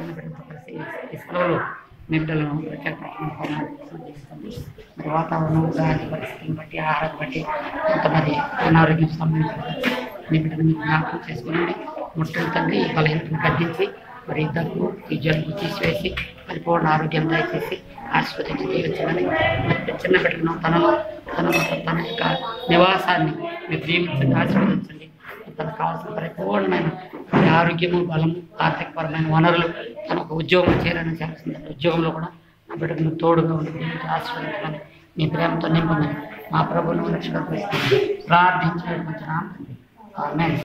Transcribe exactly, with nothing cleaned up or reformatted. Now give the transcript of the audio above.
చిన్న బిడ్డలతో కలిసి ఈ సెలవులు మీ బిడ్డలను జీవిస్తుంది. మరి వాతావరణం గాలి పరిస్థితిని బట్టి ఆహారం బట్టి కొంత మరి అనారోగ్యం సంబంధించిన మీ బిడ్డలు మీరు జ్ఞాపకం చేసుకునండి. ముట్టడి తండ్రి ఈ బలహీనతను గద్దించి మరి దగ్గు ఈ జలుబు తీసివేసి పరిపూర్ణ ఆరోగ్యం దయచేసి ఆశీర్వదించి జీవించాలని మరి చిన్న బిడ్డలను తనలో తన తన యొక్క నివాసాన్ని మీరు జీవించండి, ఆశీర్వదించండి. తనకు కావాల్సిన పరిపూర్ణమైన ఆరోగ్యము బలము ఆర్థికపరమైన వనరులు తనకు ఉద్యోగం చేయాలని చేస్తుంది. ఉద్యోగంలో కూడా నా బిడ్డకు తోడుగా ఉండి ఆశీర్వదించమని మీ ప్రేమతో నింపమని మా ప్రభువును రక్షకుడు ప్రార్థించడం ఆమెన్.